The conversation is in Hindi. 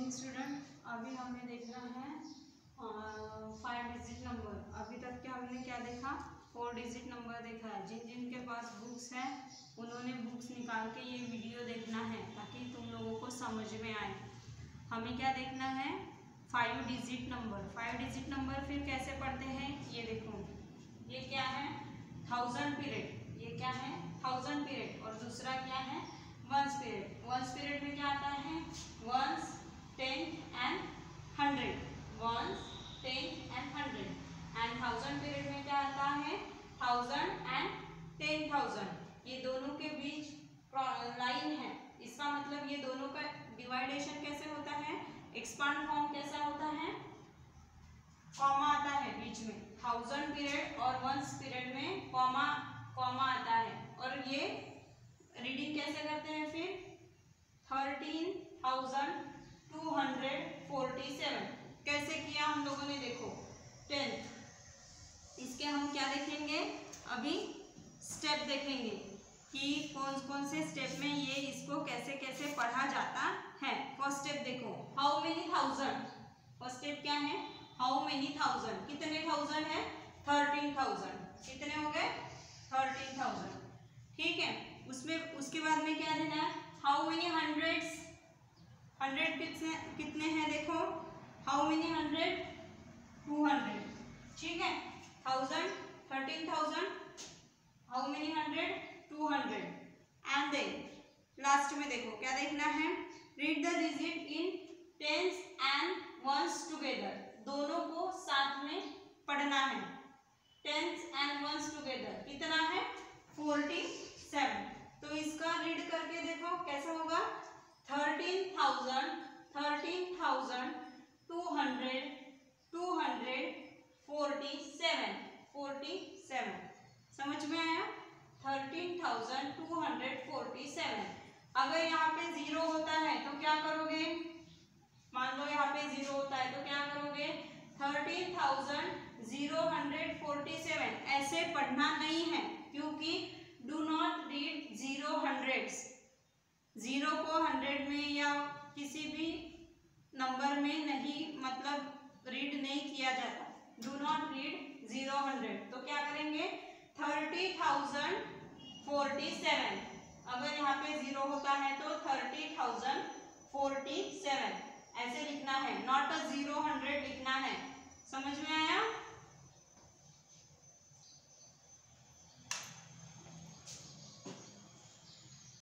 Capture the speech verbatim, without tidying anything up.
मॉर्निंग स्टूडेंट, अभी हमें देखना है फाइव डिजिट नंबर। अभी तक के हमने क्या देखा, फोर डिजिट नंबर देखा है। जिन जिन के पास बुक्स हैं उन्होंने बुक्स निकाल के ये वीडियो देखना है ताकि तुम लोगों को समझ में आए। हमें क्या देखना है, five digit number. Five digit number फिर कैसे पढ़ते हैं, ये देखो, ये क्या है, थाउजेंड पीरियड। ये क्या है, थाउजेंड पीरियड। और दूसरा क्या है, वंस पीरियड। वंस पीरियड में क्या आता है, ones, ten and hundred. Ones, ten and hundred. And thousand period में क्या आता है, थाउजेंड एंड टेन थाउजेंड। ये दोनों के बीच लाइन है, इसका मतलब ये दोनों का डिवाइडेशन कैसे होता है, एक्सपांड फॉर्म कैसा होता है, कॉमा आता है बीच में। थाउजेंड पीरियड और वंस पीरियड में कॉमा कॉमा आता है। और ये रीडिंग कैसे करते हैं फिर, thirteen thousand two hundred forty seven. कैसे किया हम लोगों ने, देखो, टेंथ। इसके हम क्या देखेंगे, अभी स्टेप देखेंगे कि कौन कौन से स्टेप में ये इसको कैसे कैसे पढ़ा जाता है। फर्स्ट स्टेप देखो, how many thousand. First step क्या है, हाउ मेनी थाउजेंड। कितने थाउजेंड है, थर्टीन थाउजेंड। कितने हो गए, थर्टीन थाउजेंड। ठीक है, उसमें उसके बाद में क्या देना है, हाउ मेनी हंड्रेड्स। हंड्रेड कितने कितने हैं, देखो, how many hundred, two hundred. ठीक है, thousand, thirteen thousand, how many hundred, two hundred. And then last में देखो क्या देखना है, read the digit in tens and ones together. दोनों को साथ में पढ़ना है, टेंस एंड वंस टुगेदर। कितना है, फोर्टी सेवन। तो इसका रीड करके देखो कैसा होगा, thirteen thousand, thirteen thousand two hundred, two hundred forty seven, forty seven. समझ में आया, thirteen thousand two hundred forty seven. अगर यहाँ पे जीरो होता है तो क्या करोगे, मान लो यहाँ पे जीरो होता है तो क्या करोगे, thirteen thousand zero hundred forty seven. ऐसे पढ़ना नहीं है, क्योंकि do not read zero hundreds. Zero को हंड्रेड में या किसी भी नंबर में नहीं, मतलब रीड नहीं किया जाता। Do not read zero hundred. तो क्या करेंगे, थर्टी थाउजेंड फोर्टी सेवन। अगर यहाँ पे जीरो होता है तो थर्टी थाउजेंड फोर्टी सेवन ऐसे लिखना है, नॉट अ जीरो हंड्रेड लिखना है। समझ में आया।